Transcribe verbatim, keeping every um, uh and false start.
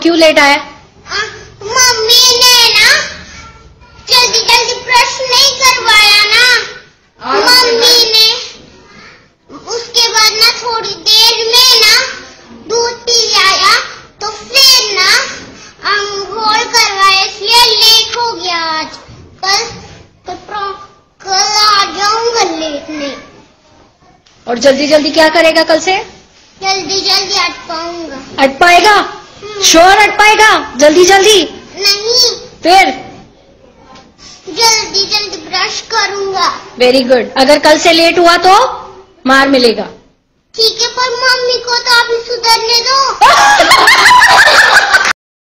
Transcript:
क्यों लेट आया? मम्मी ने ना जल्दी जल्दी ब्रश नहीं करवाया ना। मम्मी ने उसके बाद ना थोड़ी देर में ना दूध पी आया तो फिर ना घोल करवाया, इसलिए लेट हो गया आज। कल तो कल आ जाऊंगा लेट नहीं। और जल्दी जल्दी क्या करेगा कल से? जल्दी जल्दी अट पाऊंगा। अट पाएगा? श्योर अट पाएगा? जल्दी जल्दी नहीं, फिर जल्दी जल्दी ब्रश करूंगा। Very good. अगर कल से लेट हुआ तो मार मिलेगा। ठीक है, पर मम्मी को तो अभी सुधरने दो।